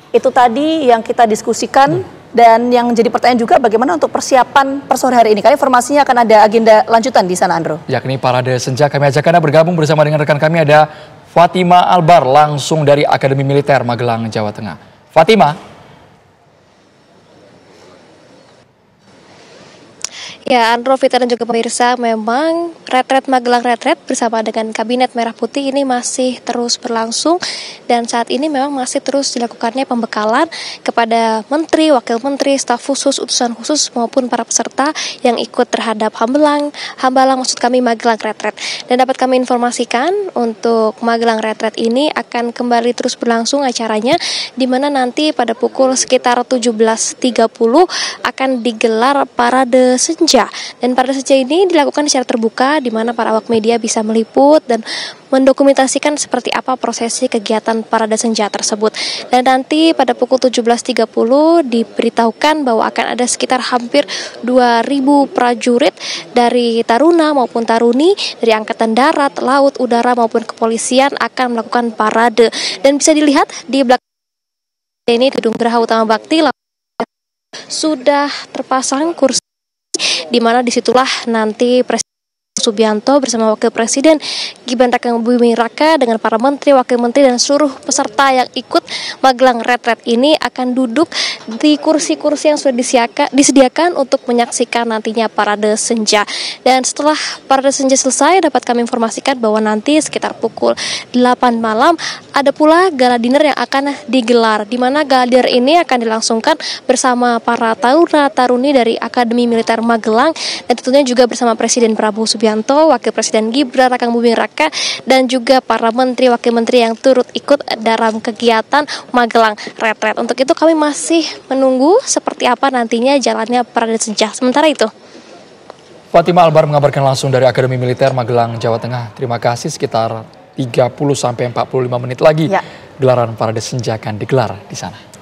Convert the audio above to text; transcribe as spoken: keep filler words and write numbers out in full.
Itu tadi yang kita diskusikan. Hmm. Dan yang jadi pertanyaan juga bagaimana untuk persiapan per sore hari ini. Karena informasinya akan ada agenda lanjutan di sana, Andro. Yakni Parade Senja. Kami ajak Anda bergabung bersama dengan rekan kami ada Fatima Albar langsung dari Akademi Militer Magelang, Jawa Tengah. Fatima. Ya, Andro, Vita dan juga pemirsa, memang retret Magelang Retret bersama dengan Kabinet Merah Putih ini masih terus berlangsung dan saat ini memang masih terus dilakukannya pembekalan kepada Menteri, Wakil Menteri, staf khusus, utusan khusus maupun para peserta yang ikut terhadap Hambalang, Hambalang maksud kami Magelang Retret. Dan dapat kami informasikan untuk Magelang Retret ini akan kembali terus berlangsung acaranya di mana nanti pada pukul sekitar tujuh belas tiga puluh akan digelar Parade Senja. Dan Parade Senja ini dilakukan secara terbuka di mana para awak media bisa meliput dan mendokumentasikan seperti apa prosesi kegiatan Parade Senja tersebut. Dan nanti pada pukul tujuh belas tiga puluh diberitahukan bahwa akan ada sekitar hampir dua ribu prajurit dari Taruna maupun Taruni dari Angkatan Darat, Laut, Udara maupun Kepolisian akan melakukan parade. Dan bisa dilihat di belakang ini Gedung Geraha Utama Bakti sudah terpasang kursi di mana disitulah nanti Presiden Subianto bersama Wakil Presiden Gibran Rakabuming Raka dengan para menteri, wakil menteri dan seluruh peserta yang ikut Magelang Retret ini akan duduk di kursi-kursi yang sudah disediakan, disediakan untuk menyaksikan nantinya Parade Senja. Dan setelah Parade Senja selesai dapat kami informasikan bahwa nanti sekitar pukul delapan malam ada pula gala dinner yang akan digelar, di mana gala dinner ini akan dilangsungkan bersama para taruna taruni dari Akademi Militer Magelang dan tentunya juga bersama Presiden Prabowo Subianto, Wakil Presiden Gibran Rakabuming Raka dan juga para menteri wakil menteri yang turut ikut dalam kegiatan Magelang Retret. Untuk itu kami masih menunggu seperti apa nantinya jalannya Parade Senja. Sementara itu Fatima Albar mengabarkan langsung dari Akademi Militer Magelang, Jawa Tengah. Terima kasih. Sekitar tiga puluh sampai empat puluh lima menit lagi ya. Gelaran Parade Senja akan digelar di sana.